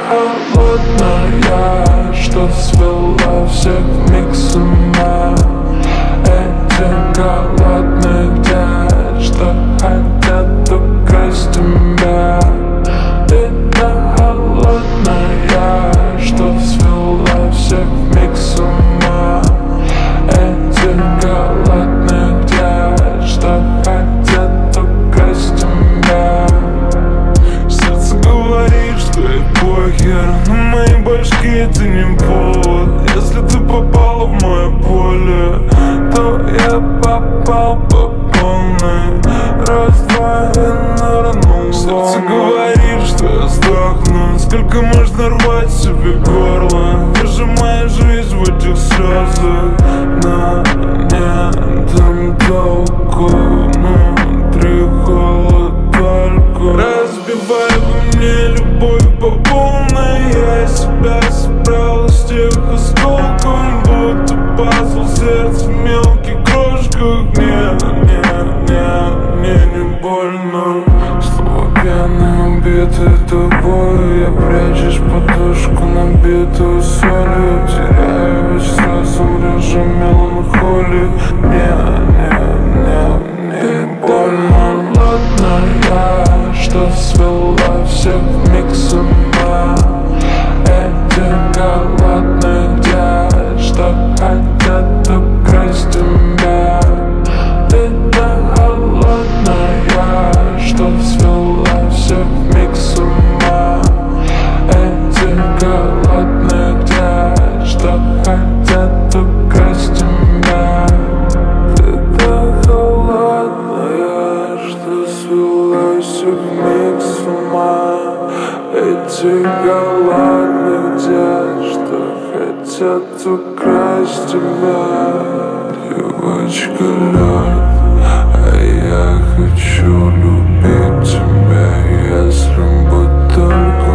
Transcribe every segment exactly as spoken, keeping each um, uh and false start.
холодная, что свела всех вмиг с ума. Эти голодных дядь, что хотят украсть тебя. Ты та холодная, что свела всех вмиг с ума. Эти голодных дядь, что хотят украсть тебя. Сердце говорит, что и похер, но моей башке ты не повод. Если ты попала в мое поле, то я попал по полной. Раз-два и нырнул. Сердце говорит, что я сдохну. Сколько можно рвать себе горло? Выжимая жизнь в этих слезах. На нет толку, внутри холод только. Разбивай во мне любовь по полной. Я себя собрал из тех осколков, будто пазл сердце в мелких крошках. Не, не, не, мне не больно. Слова пьяные, убитые тобой. Я прячешь подушку, набитую солью. Теряю весь разум в режиме меланхолии. Не, не, не, мне не больно. Холодная, что свела всех вмиг с ума. Эти голодных дядь, что хотят украсть тебя. Ты та холодная, что свела всех вмиг с ума. Эти голодных дядь, что хотят украсть тебя. Ты та холодная, что свела всех вмиг с ума. Эти голодных дядь, что хотят украсть тебя. Девочка лед, а я хочу любить тебя. Если бы только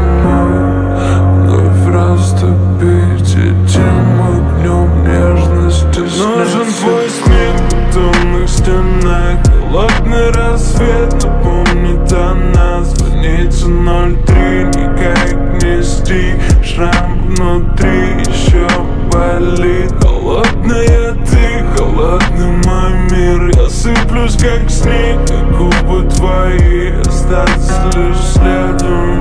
мы вновь растопить этим огнем нежности. Нужен твой смех в темных стенах. Холодный рассвет напомнит о нас. Звонится ноль три, никак не стих. Шрам внутри еще болит. Холодная ты, холодный мой мир. Я сыплюсь как снег, как губы твои. Остаться лишь следом,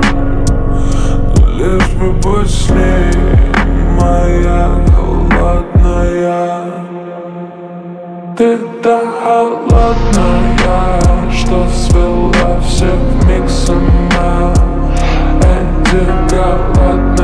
но лишь бы быть с ней. Моя холодная. Ты та холодная, что свела всех вмиг с ума. Эти голодные